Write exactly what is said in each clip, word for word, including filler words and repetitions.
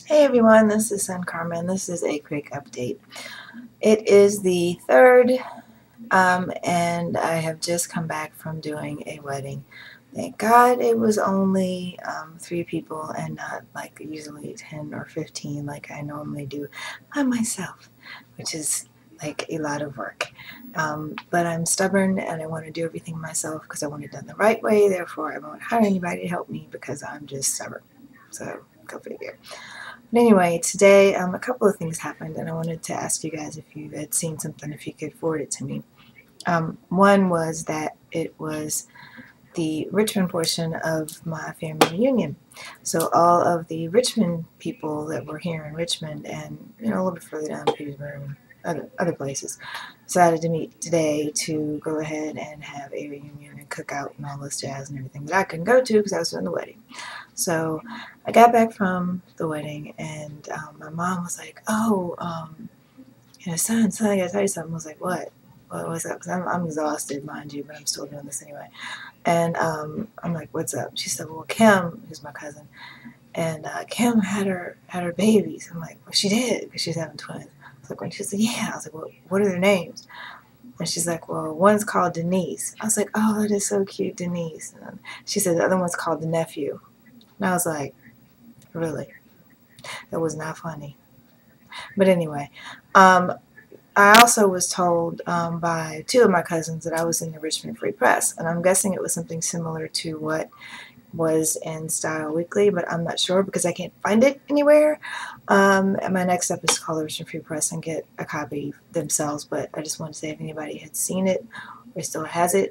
Hey everyone, this is Sun Karma and this is a quick update. It is the third um, and I have just come back from doing a wedding. Thank God it was only um, three people and not like usually ten or fifteen like I normally do by myself, which is like a lot of work. Um, but I'm stubborn and I want to do everything myself because I want it done the right way. Therefore, I won't hire anybody to help me because I'm just stubborn. So go figure. But anyway, today um, a couple of things happened, and I wanted to ask you guys if you had seen something, if you could forward it to me. Um, one was that it was the Richmond portion of my family reunion. So all of the Richmond people that were here in Richmond and you know a little bit further down Petersburg and other, other places decided to meet today to go ahead and have a reunion and cook out and all this jazz and everything that I couldn't go to because I was doing the wedding. So I got back from the wedding and um, my mom was like, oh, um, you know, son, son, I gotta tell you something. I was like, what? What was up? Because I'm, I'm exhausted, mind you, but I'm still doing this anyway. And um, I'm like, what's up? She said, well, Kim, who's my cousin, and uh, Kim had her had her babies. I'm like, well, she did because she's having twins. I was like, when she said, yeah. I was like, well, what are their names? And she's like, well, one's called Denise. I was like, oh, that is so cute, Denise. And she said the other one's called the nephew. And I was like, really? That was not funny. But anyway, um, I also was told um, by two of my cousins that I was in the Richmond Free Press, and I'm guessing it was something similar to what was in Style Weekly, but I'm not sure because I can't find it anywhere. Um, and my next step is to call the Richmond Free Press and get a copy themselves, but I just wanted to say if anybody had seen it or still has it,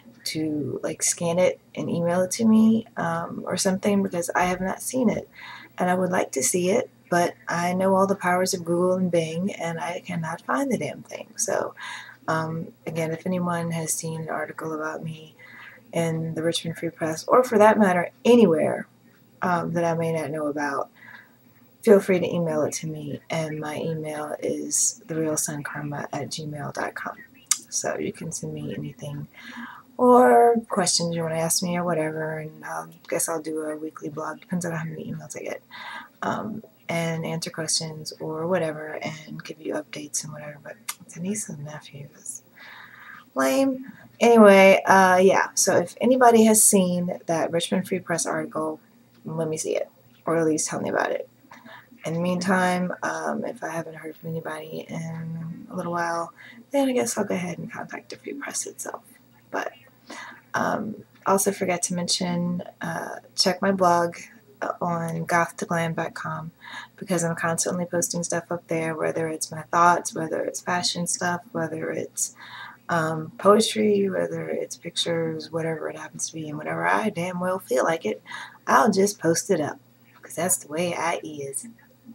to like scan it and email it to me um, or something because I have not seen it and I would like to see it, but I know all the powers of Google and Bing and I cannot find the damn thing. So um, again, if anyone has seen an article about me in the Richmond Free Press or for that matter anywhere um, that I may not know about, feel free to email it to me, and my email is therealsunkarma at gmail dot com. So you can send me anything or questions you want to ask me or whatever, and I guess I'll do a weekly blog, depends on how many emails I get, um, and answer questions or whatever and give you updates and whatever. But Denise and nephew is lame. Anyway, uh, yeah, so if anybody has seen that Richmond Free Press article, let me see it, or at least tell me about it. In the meantime, um, if I haven't heard from anybody in a little while, then I guess I'll go ahead and contact the Free Press itself. But um, also forgot to mention, uh, check my blog on goth to glam dot com because I'm constantly posting stuff up there, whether it's my thoughts, whether it's fashion stuff, whether it's um, poetry, whether it's pictures, whatever it happens to be, and whenever I damn well feel like it, I'll just post it up because that's the way I is.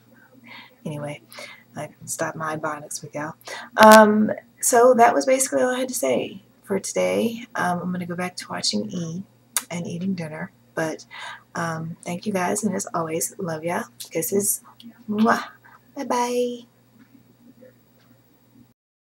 Anyway, I can stop my bonics with y'all. Um, so that was basically all I had to say for today. Um, I'm going to go back to watching E! And eating dinner. But um, thank you guys, and as always, love ya. Kisses. Mwah. Bye-bye.